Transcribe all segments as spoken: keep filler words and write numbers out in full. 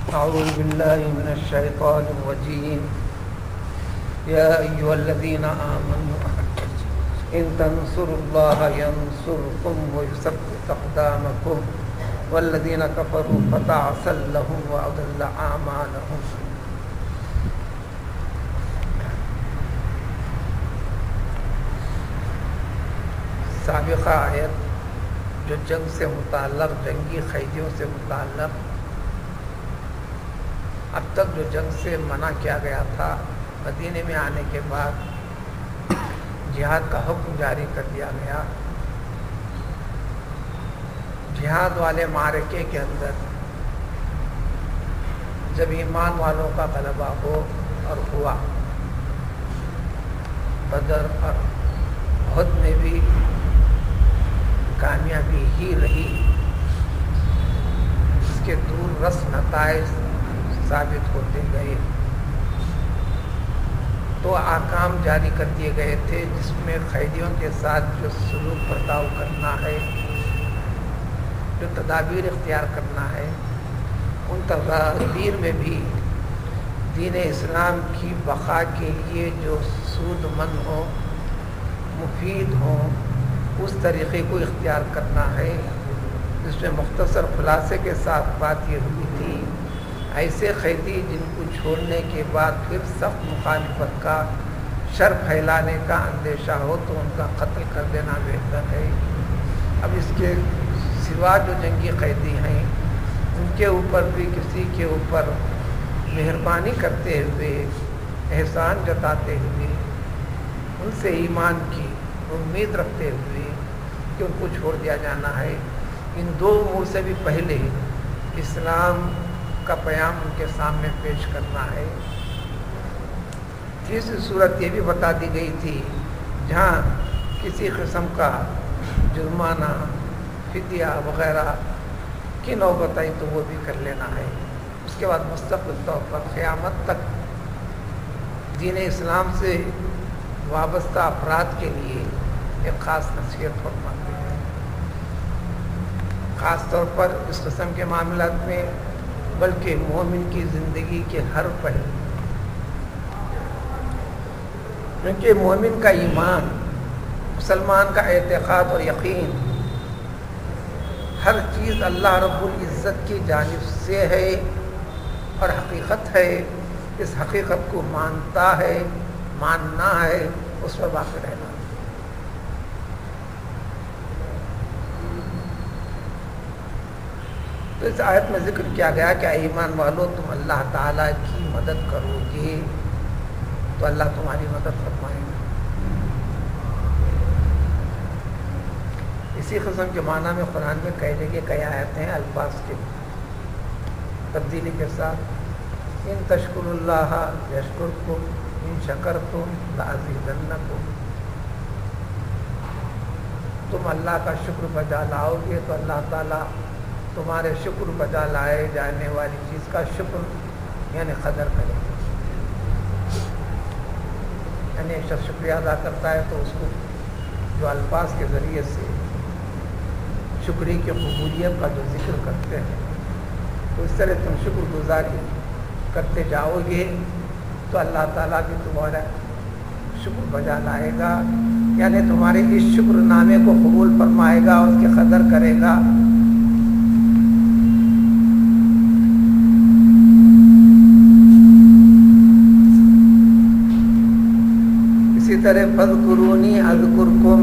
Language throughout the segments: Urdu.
أعوذ بالله من الشيطان الرجيم يا أيها الذين آمنوا إن تنصروا الله ينصركم ويثبت أقدامكم والذين كفروا فتعسا لهم وأضل أعمالهم. سابقہ آیت جو جنگ سے متعلق، جنگی قیدیوں سے متعلق، اب تک جو جنگ سے منع کیا گیا تھا، مدینے میں آنے کے بعد جہاد کا حکم جاری کر دیا گیا. جہاد والے معرکے کے اندر جب ایمان والوں کا غلبہ ہو اور ہوا، بدر اور احد میں بھی کامیابی ہی رہی، اس کے دور رس نتائج ثابت ہوتے گئے، تو احکام جاری کر دیے گئے تھے جس میں قیدیوں کے ساتھ جو سلوک برتاؤ کرنا ہے، جو تدابیر اختیار کرنا ہے، ان تدابیر میں بھی دین اسلام کی بقا کے لیے جو سود مند ہو، مفید ہوں، اس طریقے کو اختیار کرنا ہے. جس میں مختصر خلاصے کے ساتھ بات یہ ہوئی تھی، ایسے قیدی جن کو چھوڑنے کے بعد پھر سخت مخالفت کا، شر پھیلانے کا اندیشہ ہو تو ان کا قتل کر دینا بہتر ہے. اب اس کے سوا جو جنگی قیدی ہیں، ان کے اوپر بھی کسی کے اوپر مہربانی کرتے ہوئے، احسان جتاتے ہوئے، ان سے ایمان کی امید رکھتے ہوئے کہ ان کو چھوڑ دیا جانا ہے. ان دو امور سے بھی پہلے اسلام کا پیام ان کے سامنے پیش کرنا ہے. تیسری صورت یہ بھی بتا دی گئی تھی، جہاں کسی قسم کا جرمانہ، فدیہ وغیرہ کی نوبت آئی تو وہ بھی کر لینا ہے. اس کے بعد مستقل طور پر قیامت تک دین اسلام سے وابستہ افراد کے لیے ایک خاص نصیحت فرماتے ہیں، خاص طور پر اس قسم کے معاملات میں، بلکہ مومن کی زندگی کے ہر پہلو. کیونکہ مومن کا ایمان، مسلمان کا اعتقاد اور یقین، ہر چیز اللہ رب العزت کی جانب سے ہے اور حقیقت ہے. اس حقیقت کو مانتا ہے، ماننا ہے، اس پر باقی رہنا. تو اس آیت میں ذکر کیا گیا کہ اے ایمان والو، تم اللہ تعالیٰ کی مدد کرو گے تو اللہ تمہاری مدد فرمائے گا. اسی قسم کے معنی میں قرآن میں کئی جگہ کئی آیتیں ہیں الفاظ کے تبدیلی کے ساتھ. ان تشکر اللہ یشکرکم ان شکرتم لازیدنکم. تم اللہ کا شکر بجا لاؤ گے تو اللہ تعالیٰ تمہارے شکر بجا لائے جانے والی چیز کا شکر یعنی قدر کرے گا. یعنی ایک شخص شکریہ ادا کرتا ہے تو اس کو جو الفاظ کے ذریعے سے شکریہ کی قبولیت کا جو ذکر کرتے ہیں، تو اس طرح تم شکر گزاری کرتے جاؤ گے تو اللہ تعالیٰ بھی تمہارا شکر بجا لائے گا، یعنی تمہارے اس شکر نامے کو قبول فرمائے گا، اس کی قدر کرے گا. اسی طرح فاذکرونی اذکرکم،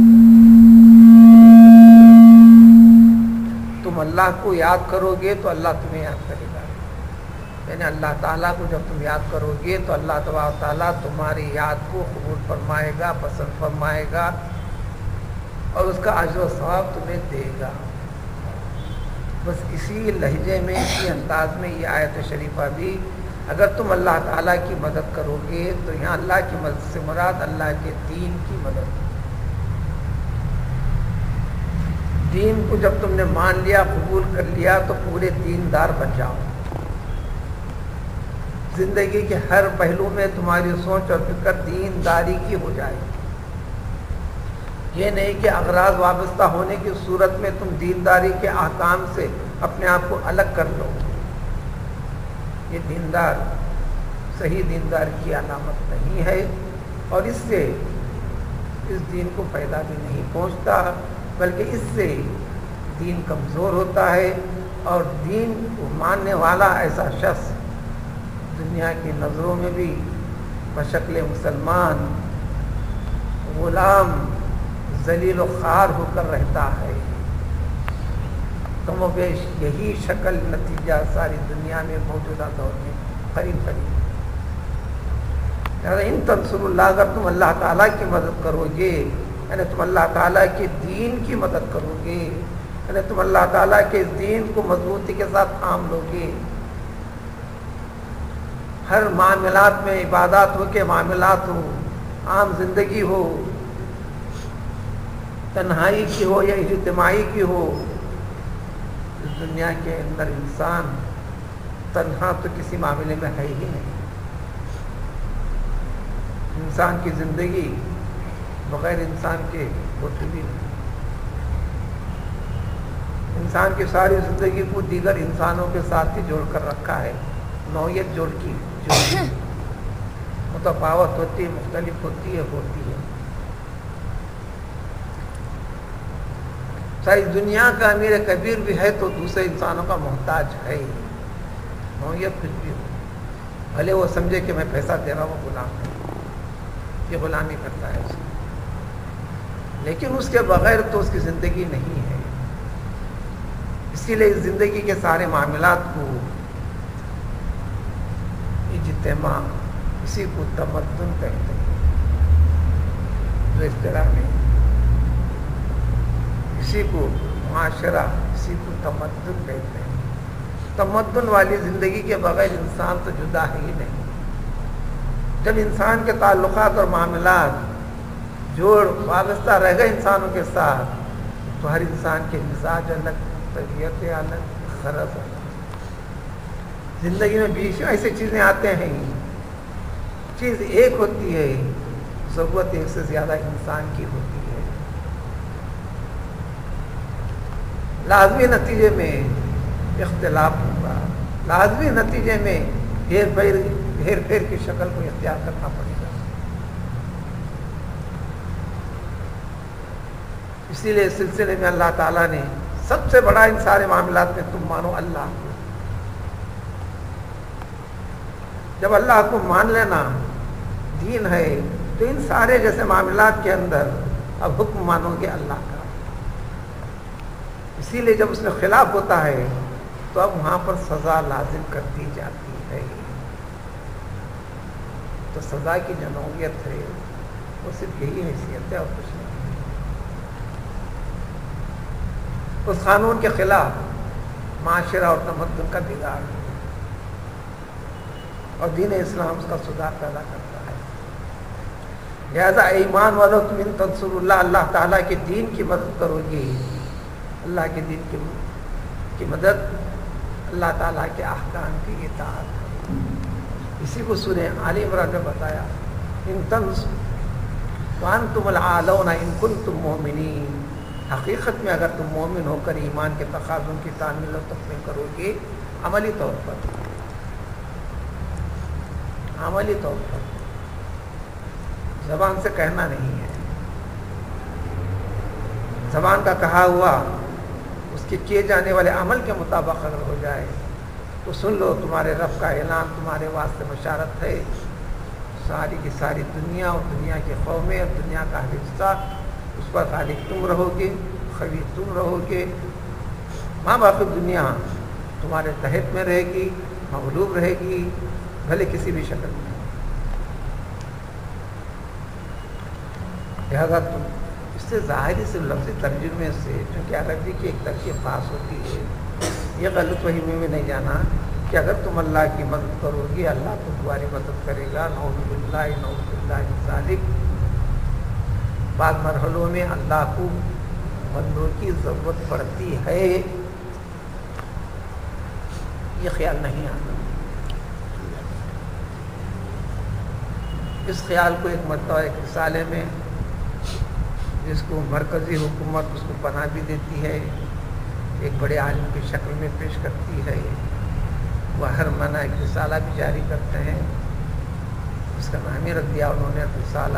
تم اللہ کو یاد کرو گے تو اللہ تمہیں یاد کرے گا. یعنی اللہ تعالیٰ کو جب تم یاد کرو گے تو اللہ تبارک تعالیٰ تمہاری یاد کو قبول فرمائے گا، پسند فرمائے گا اور اس کا اجر و ثواب تمہیں دے گا. بس اسی لہجے میں، اسی انداز میں یہ آیت شریفہ بھی، اگر تم اللہ تعالیٰ کی مدد کرو گے تو یہاں اللہ کی مدد سے مراد اللہ کے دین کی مدد. دین کو جب تم نے مان لیا، قبول کر لیا تو پورے دیندار بن جاؤ. زندگی کے ہر پہلو میں تمہاری سوچ اور فکر دینداری کی ہو جائے. یہ نہیں کہ اغراض وابستہ ہونے کی صورت میں تم دینداری کے احکام سے اپنے آپ کو الگ کر لو. یہ دیندار صحیح دیندار کی علامت نہیں ہے، اور اس سے اس دین کو فائدہ بھی نہیں پہنچتا، بلکہ اس سے دین کمزور ہوتا ہے، اور دین کو ماننے والا ایسا شخص دنیا کی نظروں میں بھی بشکل مسلمان غلام ذلیل و خوار ہو کر رہتا ہے۔ کم و بیش یہی شکل نتیجہ ساری دنیا میں موجودہ دور میں قریب قریب۔ ان تنصر اللہ، اگر تم اللہ تعالیٰ کی مدد کرو گے، یعنی تم اللہ تعالیٰ کے دین کی مدد کرو گے، یعنی تم اللہ تعالیٰ کے دین کو مضبوطی کے ساتھ تھام لو گے، ہر معاملات میں، عبادات ہو کے معاملات ہو، عام زندگی ہو، تنہائی کی ہو یا اجتماعی کی ہو، اس دنیا کے اندر انسان تنہا تو کسی معاملے میں ہے ہی نہیں۔ انسان کی زندگی بغیر انسان کے ہوتی بھی نہیں۔ انسان کی ساری زندگی کو دیگر انسانوں کے ساتھ ہی جوڑ کر رکھا ہے، نوعیت جوڑ کی متفاوت ہوتی ہے، مختلف ہوتی ہے ہوتی ہے ساری دنیا کا امیر کبیر بھی ہے تو دوسرے انسانوں کا محتاج ہے، نوعیت کچھ بھی ہو، بھلے وہ سمجھے کہ میں پیسہ دے رہا ہوں غلام ہے، یہ غلامی کرتا ہے اس کی، لیکن اس کے بغیر تو اس کی زندگی نہیں ہے۔ اسی لیے اس زندگی کے سارے معاملات کو اجتماع، اسی کو تمدن کہتے ہیں، جو اصطلاح میں اسی کو معاشرہ، اسی کو تمدن کہتے ہیں۔ تمدن والی زندگی کے بغیر انسان تو جدا ہے ہی نہیں۔ جب انسان کے تعلقات اور معاملات جوڑ وابستہ رہ گئے انسانوں کے ساتھ، تو ہر انسان کے مزاج الگ، طبیعت الگ، غرض الگ۔ زندگی میں بیچ میں ایسی چیزیں آتے ہیں، چیز ایک ہوتی ہے، ضرورت ایک سے زیادہ انسان کی ہوتی ہے، لازمی نتیجے میں اختلاف ہوگا، لازمی نتیجے میں ہیر پھیر ہیر پھیر کی شکل کو اختیار کرنا پڑے گا۔ اسی لیے اس سلسلے میں اللہ تعالیٰ نے سب سے بڑا ان سارے معاملات میں تم مانو اللہ کو۔ جب اللہ کو مان لینا دین ہے تو ان سارے جیسے معاملات کے اندر اب حکم مانو گے اللہ کا۔ اسی لیے جب اس میں خلاف ہوتا ہے تو اب وہاں پر سزا لازم کر دی جاتی ہے۔ تو سزا کی جو نوعیت ہے وہ صرف یہی حیثیت ہے اور کچھ نہیں۔ اس قانون کے خلاف معاشرہ اور تمدن کا بگاڑ اور دین اسلام اس کا سدھار پیدا کرتا ہے۔ لہذا ایمان والو تم ان تنصر اللہ، اللہ تعالیٰ کے دین کی مدد کرو گے، اللہ کے دین کی کی مدد اللہ تعالیٰ کے احکام کی اطاعت ہے۔ اسی کو سورہ آل عمران میں بتایا، ان تنصر وانتم العالون ان کنتم مؤمنین، حقیقت میں اگر تم مومن ہو کر ایمان کے تقاضوں کی تعمیل و تکمیل کرو گے، عملی طور پر عملی طور پر زبان سے کہنا نہیں ہے، زبان کا کہا ہوا اس کے کیے جانے والے عمل کے مطابق اگر ہو جائے تو سن لو تمہارے رب کا اعلان تمہارے واسطے بشارت ہے، ساری کی ساری دنیا اور دنیا کی قومیں اور دنیا کا حصہ اس پر غالب تم رہو گے، خوی تم رہو گے، ماں باقی دنیا تمہارے تحت میں رہے گی، مغلوب رہے گی، بھلے کسی بھی شکل میں۔ لہذا تم اس سے ظاہری سے لفظی ترجمے سے، چونکہ عربی کی ایک ترکیب خاص ہوتی ہے، یہ غلط فہمی میں نہیں جانا کہ اگر تم اللہ کی مدد کرو گے اللہ تو تمہاری مدد کرے گا، نعوذ باللہ نعوذ باللہ من ذالک۔ بعض مرحلوں میں اللہ کو بندوں کی ضرورت پڑتی ہے، یہ خیال نہیں آتا۔ اس خیال کو ایک مرتبہ ایک رسالے میں جس کو مرکزی حکومت اس کو پناہ بھی دیتی ہے، ایک بڑے عالم کی شکل میں پیش کرتی ہے، وہ ہر معنی ایک رسالہ بھی جاری کرتے ہیں، اس کا نام ہی رکھ دیا انہوں نے رسالہ۔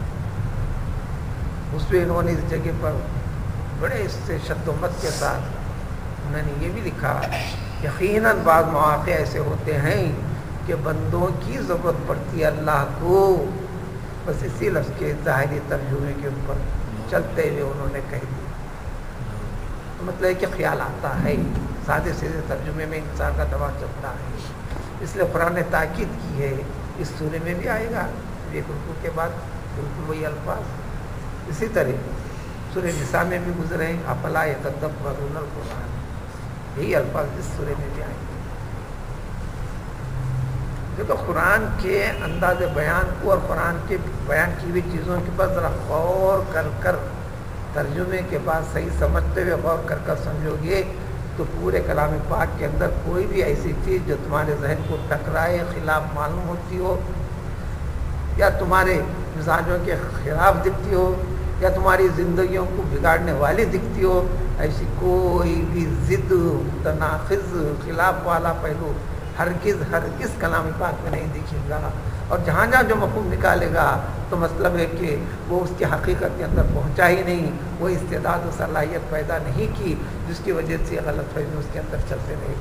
اس پہ انہوں نے اس جگہ پر بڑے اس سے شد و مت کے ساتھ انہوں نے یہ بھی لکھا، یقیناً بعض مواقع ایسے ہوتے ہیں کہ بندوں کی ضرورت پڑتی ہے اللہ کو، بس اسی لفظ کے ظاہری ترجمے کے اوپر چلتے ہوئے انہوں نے کہہ دیا۔ مطلب ہے کہ خیال آتا ہے، سادے سیدھے ترجمے میں انسان کا دباؤ چلتا ہے، اس لیے قرآن نے تاکید کی ہے، اس سورے میں بھی آئے گا ایک رکوع کے بعد بالکل وہی الفاظ، اسی طرح سورہ نساء میں بھی گزرے ہیں، افلا یتدبرون القرآن، یہی الفاظ اس سورے میں بھی آئیں گے۔ دیکھو قرآن کے انداز بیان کو اور قرآن کے بیان کی ہوئی چیزوں کے پر ذرا غور کر کر ترجمے کے بعد صحیح سمجھتے ہوئے غور کر کر سمجھو گے تو پورے کلام پاک کے اندر کوئی بھی ایسی چیز جو تمہارے ذہن کو ٹکرائے، خلاف معلوم ہوتی ہو، یا تمہارے مزاجوں کے خلاف دکھتی ہو، یا تمہاری زندگیوں کو بگاڑنے والی دکھتی ہو، ایسی کوئی بھی ضد، متناقض، خلاف والا پہلو ہرگز ہرگز کلام پاک میں نہیں دکھے گا۔ اور جہاں جہاں جو مفہوم نکالے گا تو مطلب ہے کہ وہ اس کی حقیقت کے اندر پہنچا ہی نہیں، وہ استعداد و صلاحیت پیدا نہیں کی جس کی وجہ سے غلط فہمی اس کے اندر چلتے رہے۔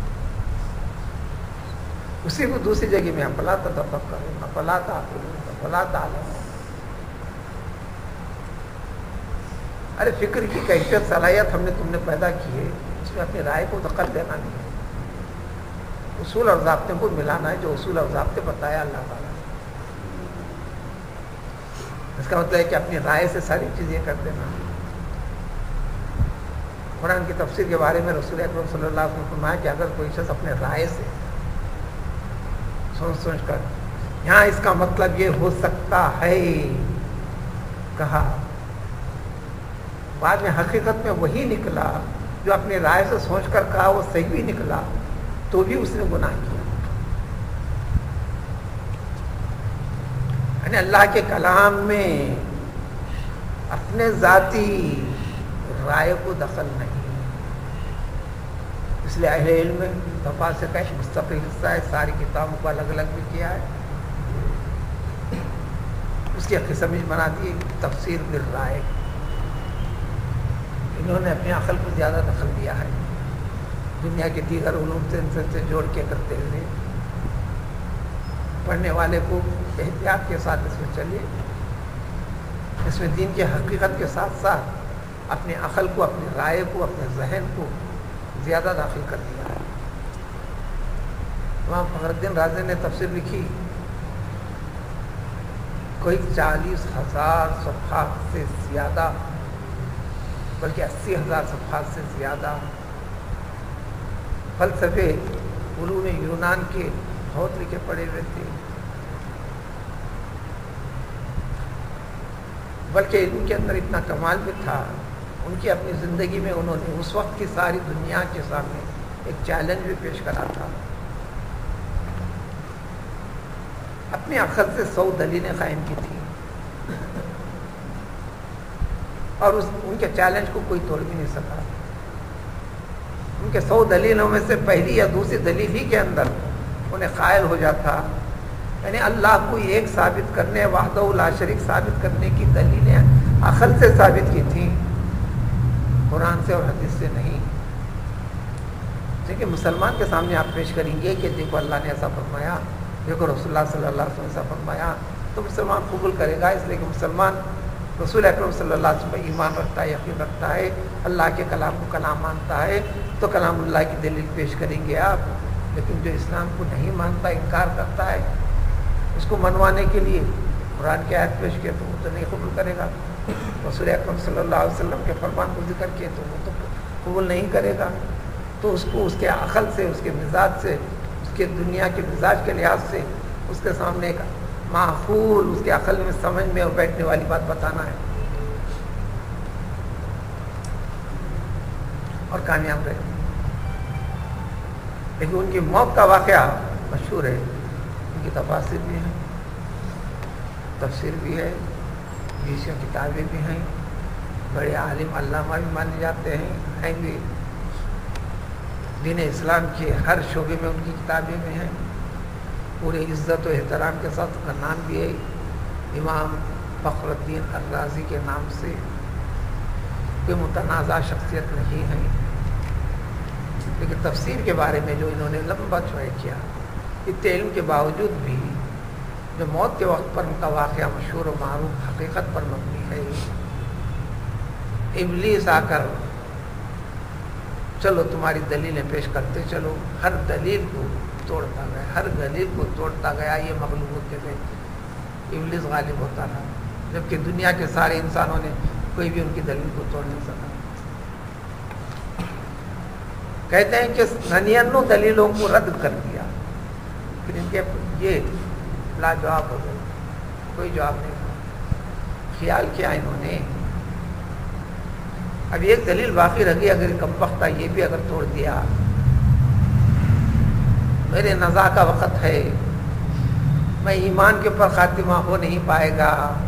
اسی کو دوسری جگہ میں افلا تتفکرون افلا تعقلون افلا تعلمون، ارے فکر کی کیفیت صلاحیت ہم نے تم نے پیدا کی ہے، اس میں اپنی رائے کو دخل دینا نہیں ہے، اصول اور ضابطے کو ملانا ہے جو اصول اور ضابطے بتایا اللہ تعالیٰ۔ اس کا مطلب ہے کہ اپنی رائے سے ساری چیزیں کر دینا۔ قرآن کی تفسیر کے بارے میں رسول اکرم صلی اللہ علیہ وسلم نے فرمایا کہ اگر کوئی شخص اپنے رائے سے سوچ سوچ کر یہاں اس کا مطلب یہ ہو سکتا ہے کہا، بعد میں حقیقت میں وہی نکلا جو اپنی رائے سے سوچ کر کہا وہ صحیح بھی نکلا، تو بھی اس نے گناہ کیا۔ یعنی اللہ کے کلام میں اپنے ذاتی رائے کو دخل نہیں، اس لیے اہل علم میں تفاسیر کا ایک مستقل حصہ ہے، ساری کتابوں کو الگ الگ بھی کیا ہے، اس کی قسم بنا دی تفسیر بالرائے۔ انہوں نے اپنی عقل کو زیادہ دخل دیا ہے، دنیا کے دیگر علوم سے ان سے جوڑ کے کرتے ہوئے پڑھنے والے کو احتیاط کے ساتھ اس میں چلیے، اس میں دین کی حقیقت کے ساتھ ساتھ اپنی عقل کو، اپنی رائے کو، اپنے ذہن کو زیادہ داخل کر دیا ہے۔ امام فخر الدین رازی نے تفسیر لکھی، کوئی چالیس ہزار صفحات سے زیادہ، بلکہ اسی ہزار صفحات سے زیادہ فلسفے علوم یونان کے بہت لکھے پڑے ہوئے تھے، بلکہ ان کے اندر اتنا کمال بھی تھا، ان کی اپنی زندگی میں انہوں نے اس وقت کی ساری دنیا کے سامنے ایک چیلنج بھی پیش کرا تھا، اپنی عقل سے سو دلیلیں قائم کی تھی، اور اس ان کے چیلنج کو کوئی توڑ بھی نہیں سکا۔ ان کے سو دلیلوں میں سے پہلی یا دوسری دلیل ہی کے اندر انہیں قائل ہو جاتا، یعنی اللہ کو ایک ثابت کرنے، وحدہ لا شریک ثابت کرنے کی دلیلیں عقل سے ثابت کی تھیں، قرآن سے اور حدیث سے نہیں۔ لیکن مسلمان کے سامنے آپ پیش کریں گے کہ دیکھو اللہ نے ایسا فرمایا، دیکھو رسول اللہ صلی اللہ علیہ وسلم نے ایسا فرمایا، تو مسلمان قبول کرے گا، اس لیے کہ مسلمان رسول اکرم صلی اللہ علیہ وسلم پر ایمان رکھتا ہے، یقین رکھتا ہے، اللہ کے کلام کو کلام مانتا ہے، تو کلام اللہ کی دلیل پیش کریں گے آپ۔ لیکن جو اسلام کو نہیں مانتا، انکار کرتا ہے، اس کو منوانے کے لیے قرآن کی آیت پیش کیا تو وہ تو نہیں قبول کرے گا، رسول اکرم صلی اللہ علیہ وسلم کے فرمان کو ذکر کیے تو وہ تو قبول نہیں کرے گا۔ تو اس کو اس کے عقل سے، اس کے مزاج سے، اس کے دنیا کے مزاج کے لحاظ سے اس کے سامنے ایک معقول، اس کے عقل میں سمجھ میں اور بیٹھنے والی بات بتانا ہے اور کامیاب رہے۔ لیکن ان کی موت کا واقعہ مشہور ہے، ان کی تفاسیر بھی ہیں، تفسیر بھی ہے، بیسوں کتابیں بھی ہیں، بڑے عالم علامہ بھی مانے جاتے ہیں ہیں بھی، دین اسلام کے ہر شعبے میں ان کی کتابیں میں ہیں، پورے عزت و احترام کے ساتھ ان کا نام بھی ہے امام فخر الدین الرازی کے نام سے، کوئی متنازع شخصیت نہیں ہے، لیکن تفسیر کے بارے میں جو انہوں نے لمبا چوڑا کیا، اتنے علم کے باوجود بھی جو موت کے وقت پر ان کا واقعہ مشہور و معروف حقیقت پر مبنی ہے، ابلیس آ کر چلو تمہاری دلیلیں پیش کرتے چلو، ہر دلیل کو توڑتا گیا، ہر دلیل کو توڑتا گیا، یہ مغلوب ہوتے گئے، ابلیس غالب ہوتا رہا، جبکہ دنیا کے سارے انسانوں نے کوئی بھی ان کی دلیل کو توڑ نہیں سکا۔ کہتے ہیں کہ ننیانو دلیلوں کو رد کر دیا، پھر ان کے یہ لاجواب ہو گئے، کوئی جواب نہیں تھا۔ خیال کیا انہوں نے اب ایک دلیل باقی رہ گئی، اگر کم وقت یہ بھی اگر توڑ دیا، میرے نزا کا وقت ہے، میں ایمان کے اوپر خاتمہ ہو نہیں پائے گا،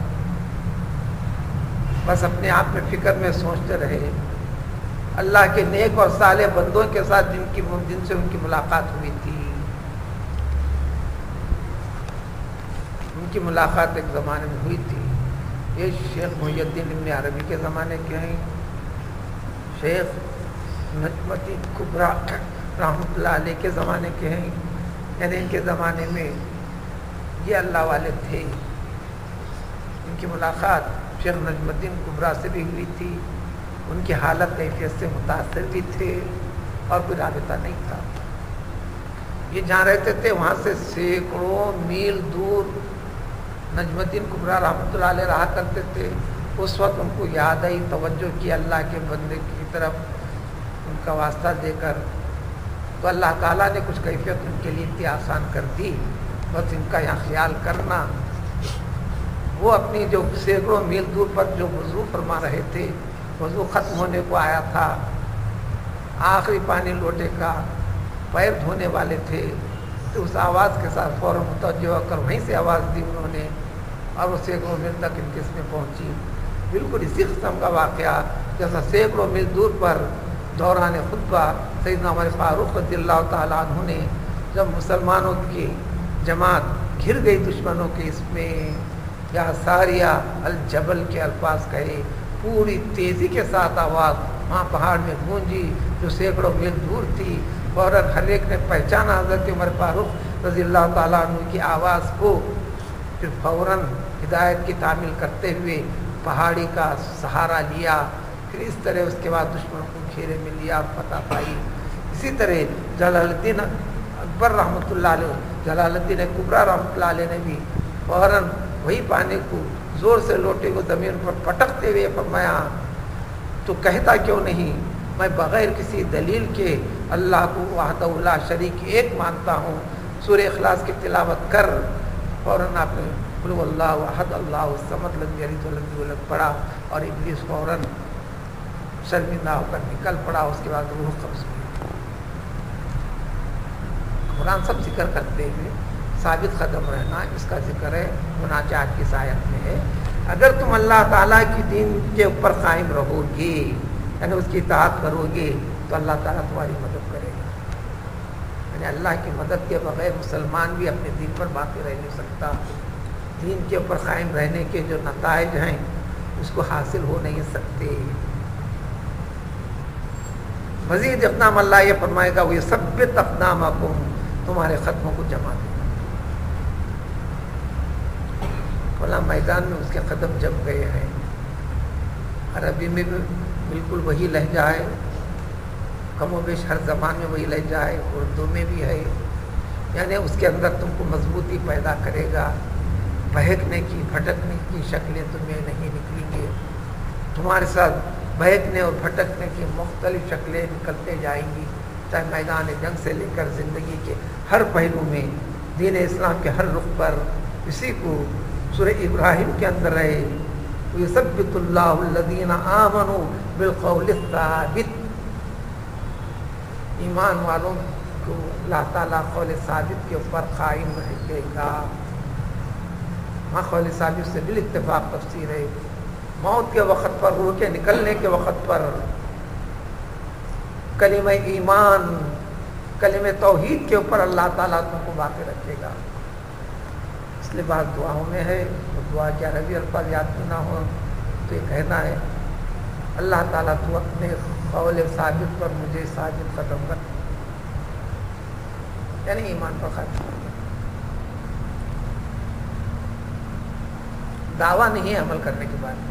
بس اپنے آپ میں فکر میں سوچتے رہے اللہ کے نیک اور صالح بندوں کے ساتھ جن کی جن سے ان کی ملاقات ہوئی تھی، ان کی ملاقات ایک زمانے میں ہوئی تھی، یہ شیخ محی الدین ابن عربی کے زمانے کے ہیں، شیخ نجم الدین کبریٰ رحمۃ اللہ علیہ کے زمانے کے ہیں، یعنی ان کے زمانے میں یہ اللہ والے تھے، ان کی ملاقات شیخ نجم الدین کبریٰ سے بھی ہوئی تھی، ان کی حالت کیفیت سے متاثر بھی تھے، اور کوئی رابطہ نہیں تھا، یہ جہاں رہتے تھے وہاں سے سینکڑوں میل دور نجم الدین کبریٰ رحمۃ اللہ علیہ رہا کرتے تھے۔ اس وقت ان کو یاد آئی، توجہ کی اللہ کے بندے کی طرف ان کا واسطہ دے کر، تو اللہ تعالیٰ نے کچھ کیفیت ان کے لیے اتنی آسان کر دی، بس ان کا یہاں خیال کرنا۔ وہ اپنی جو سینکڑوں میل دور پر جو وضو فرما رہے تھے، وضو ختم ہونے کو آیا تھا، آخری پانی لوٹے کا پیر دھونے والے تھے، تو اس آواز کے ساتھ فوراً متوجہ ہو کر وہیں سے آواز دی انہوں نے، اور وہ سینکڑوں میل تک ان کے اس میں پہنچی۔ بالکل اسی قسم کا واقعہ جیسا سینکڑوں میل دور پر دوران خطبہ سیدنا عمر فاروق رضی اللہ تعالیٰ عنہ نے جب مسلمانوں کی جماعت گھر گئی دشمنوں کے اس میں، یا ساریہ الجبل کے الفاظ کہے، پوری تیزی کے ساتھ آواز وہاں پہاڑ میں گونجی جو سینکڑوں میل دور تھی، فوراً ہر ایک نے پہچانا حضرت عمر فاروق رضی اللہ تعالیٰ عنہ کی آواز کو، پھر فوراً ہدایت کی تعمیل کرتے ہوئے پہاڑی کا سہارا لیا، پھر اس طرح اس کے بعد دشمنوں کو گھیرے میں لیا اور فتح پائی۔ اسی طرح جلال الدین اکبر رحمۃ اللہ علیہ، جلال الدین کبریٰ رحمۃ اللہ علیہ نے بھی فوراً وہی پانی کو زور سے لوٹے کو زمین پر پٹکتے ہوئے فرمایا، تو کہتا کیوں نہیں میں بغیر کسی دلیل کے اللہ کو وحدہ لا شریک ایک مانتا ہوں، سورہ اخلاص کی تلاوت کر فوراً آپ نے قل هو اللہ احد اللہ الصمد لم یلد ولم یولد پڑھا، اور ابلیس فوراً شرمندہ ہو کر نکل پڑا، اس کے بعد روح قبض ہوئی۔ قرآن سب ذکر کرتے ہوئے ثابت قدم رہنا، اس کا ذکر ہے مناجات کی آیت میں ہے، اگر تم اللہ تعالیٰ کی دین کے اوپر قائم رہو گے، یعنی اس کی اطاعت کرو گے، تو اللہ تعالیٰ تمہاری مدد کرے گا۔ یعنی اللہ کی مدد کے بغیر مسلمان بھی اپنے دین پر باقی رہ نہیں سکتا، دین کے اوپر قائم رہنے کے جو نتائج ہیں اس کو حاصل ہو نہیں سکتے۔ مزید اقدام اللہ یہ فرمائے گا وہ ثبت اقدامکم، تمہارے قدموں کو جما دے گا۔ فلاں میدان میں اس کے قدم جم گئے ہیں۔ عربی میں بھی بالکل وہی لہجہ ہے، کم و بیش ہر زبان میں وہی لہجہ ہے، اردو میں بھی ہے، یعنی اس کے اندر تم کو مضبوطی پیدا کرے گا، بہکنے کی بھٹکنے کی شکلیں تمہیں نہیں نکلیں گے، تمہارے ساتھ بہکنے اور بھٹکنے کی مختلف شکلیں نکلتے جائیں گی، چاہے میدان جنگ سے لے کر زندگی کے ہر پہلو میں، دین اسلام کے ہر رخ پر۔ اسی کو سورہ ابراہیم کے اندر رہے وَيُثَبِّتُ اللَّهُ الَّذِينَ آمَنُوا بِالْقَوْلِ الثَّابِتِ، ایمان والوں کو اللہ تعالیٰ قول ثابت کے اوپر قائم رکھے گا۔ ہاں قول ثابت سے بالاتفاق تفسیر ہے، موت کے وقت پر، روح کے نکلنے کے وقت پر کلمہ ایمان کلمہ توحید کے اوپر اللہ تعالیٰ تم کو باقی رکھے گا. اس لیے بات دعاؤں میں ہے، تو دعا کے عربی الفاظ یاد نہ ہو تو یہ کہنا ہے اللہ تعالیٰ تو اپنے قول ثابت پر مجھے ثابت قدم کر، یعنی ایمان پر خاتمہ. دعویٰ نہیں ہے عمل کرنے کے بعد.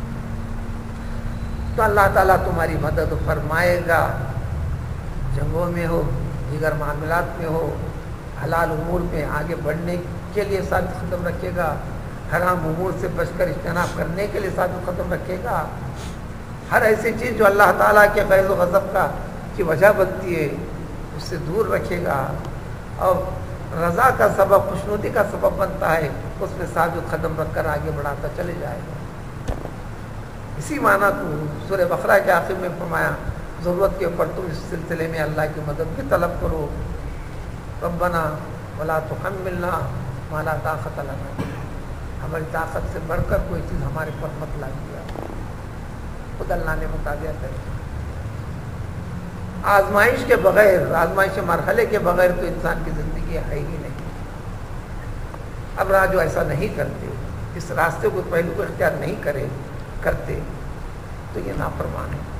تو اللہ تعالیٰ تمہاری مدد فرمائے گا، جنگوں میں ہو، دیگر معاملات میں ہو، حلال امور میں آگے بڑھنے کے لیے ثابت قدم رکھے گا، حرام امور سے بچ کر اجتناب کرنے کے لیے ثابت قدم رکھے گا. ہر ایسی چیز جو اللہ تعالیٰ کے غیظ و غضب کا کی وجہ بنتی ہے اس سے دور رکھے گا، اور رضا کا سبب، خوشنودی کا سبب بنتا ہے اس میں ثابت قدم رکھ کر آگے بڑھاتا چلے جائے گا. اسی معنی کو سورہ بقرہ کے آخر میں فرمایا ضرورت کے اوپر تم اس سلسلے میں اللہ کی مدد بھی طلب کرو. ربنا ولا تحملنا ما لا طاقت لنا، ہماری طاقت سے بڑھ کر کوئی چیز ہمارے پر مت لا دیا. خود اللہ نے بتا دیا ہے آزمائش کے بغیر، آزمائش مرحلے کے بغیر تو انسان کی زندگی ہے ہی نہیں. اب راہ جو ایسا نہیں کرتے، اس راستے کو پہلو کو اختیار نہیں کرے کرتے تو یہ نافرمان ہے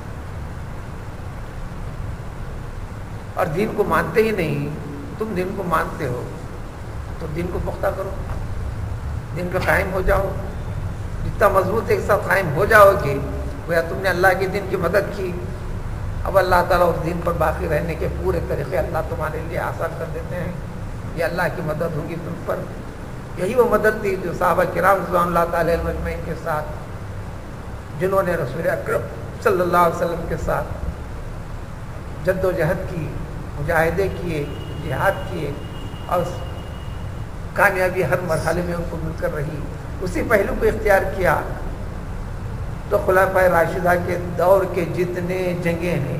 اور دین کو مانتے ہی نہیں. تم دین کو مانتے ہو تو دین کو پختہ کرو، دین پہ قائم ہو جاؤ. جتنا مضبوط ایک ساتھ قائم ہو جاؤ گے گویا تم نے اللہ کے دین کی مدد کی. اب اللہ تعالیٰ اس دین پر باقی رہنے کے پورے طریقے اللہ تمہارے لیے آسان کر دیتے ہیں. یہ اللہ کی مدد ہوگی تم پر. یہی وہ مدد تھی جو صحابہ کرام رضوان اللہ تعالی علیہ مجمعین کے ساتھ، جنہوں نے رسول اکرم صلی اللہ علیہ وسلم کے ساتھ جد و جہد کی، مجاہدے کیے، جہاد کیے، اور کامیابی ہر مرحلے میں ان کو مل کر رہی. اسی پہلو کو اختیار کیا تو خلفائے راشدہ کے دور کے جتنے جنگیں ہیں،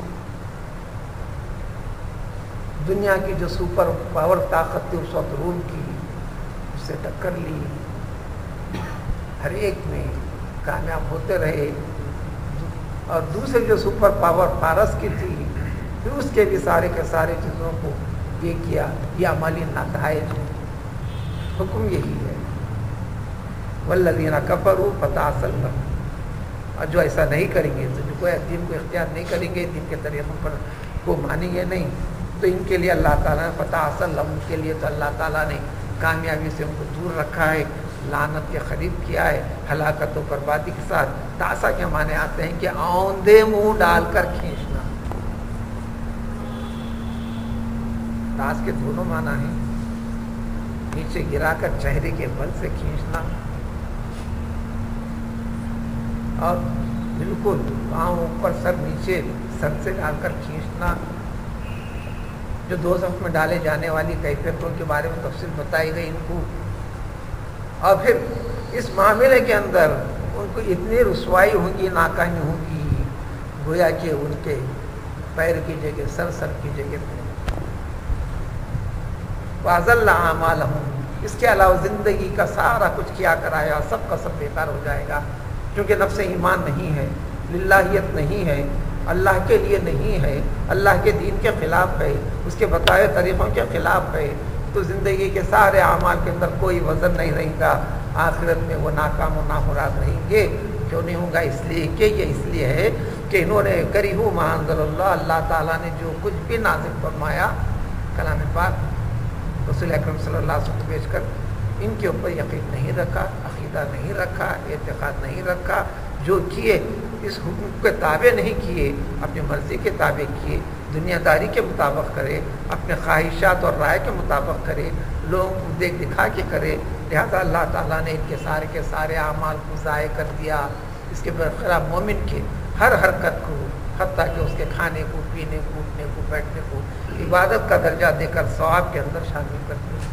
دنیا کی جو سپر پاور طاقت تھی اس وقت روم کی، اس سے ٹکر لی، ہر ایک میں کامیاب ہوتے رہے. اور دوسرے جو سپر پاور فارس کی تھی پھر اس کے بھی سارے کے سارے چیزوں کو یہ کیا. یہ عملی نتائج ہے. حکم یہی ہے والذین کفروا فتعسل لهم. اور جو ایسا نہیں کریں گے، تو جو کوئی دین کو اختیار نہیں کریں گے، دین کے طریقوں پر کو مانیں گے نہیں، تو ان کے لیے اللہ تعالیٰ نے فتعسل لهم، ان کے لیے تو اللہ تعالیٰ نے کامیابی سے ان کو دور رکھا ہے، لعنت کے قریب کیا ہے، ہلاکت و بربادی کے ساتھ. تاسا کے معنی آتے ہیں کہ اوندے منہ ڈال کر کھینچنا. تاس کے دونوں معنی ہیں، نیچے گرا کر چہرے کے بل سے کھینچنا اور بالکل پاؤں اوپر سر نیچے سر سے ڈال کر کھینچنا. جو دو صف میں ڈالے جانے والی کیفیتوں کے بارے میں تفصیل بتائی گئی ان کو. اور پھر اس معاملے کے اندر ان کو اتنی رسوائی ہوگی، ناکامی ہوگی، گویا کہ ان کے پیر کی جگہ سر، سر کی جگہ پہ. وَأَضَلَّ أَعْمَالَهُمْ. اس کے علاوہ زندگی کا سارا کچھ کیا کرایا سب کا سب بیکار ہو جائے گا، کیونکہ نفس ایمان نہیں ہے، للہیت نہیں ہے، اللہ کے لیے نہیں ہے، اللہ کے دین کے خلاف ہے، اس کے بتائے طریقوں کے خلاف ہے. تو زندگی کے سارے اعمال کے اندر کوئی وزن نہیں رہے گا. آخرت میں وہ ناکام و نامراد رہیں گے. کیوں نہیں ہوگا؟ اس لیے کہ یہ اس لیے ہے کہ انہوں نے کریہو ما انزل اللہ، اللہ تعالیٰ نے جو کچھ بھی نازل فرمایا کلام پاک رسول اکرم صلی اللہ علیہ وسلم پیش کر، ان کے اوپر یقین نہیں رکھا، عقیدہ نہیں رکھا، اعتقاد نہیں رکھا. جو کیے اس حکم کے تابع نہیں کیے، اپنی مرضی کے تابع کیے، دنیا داری کے مطابق کرے، اپنے خواہشات اور رائے کے مطابق کرے، لوگوں کو دیکھ دکھا کے کرے. لہذا اللہ تعالیٰ نے ان کے سارے کے سارے اعمال کو ضائع کر دیا. اس کے برخلاف مومن کے ہر حرکت کو، حتیٰ کہ اس کے کھانے کو، پینے کو، اٹھنے کو، بیٹھنے کو عبادت کا درجہ دے کر ثواب کے اندر شامل کر دیا.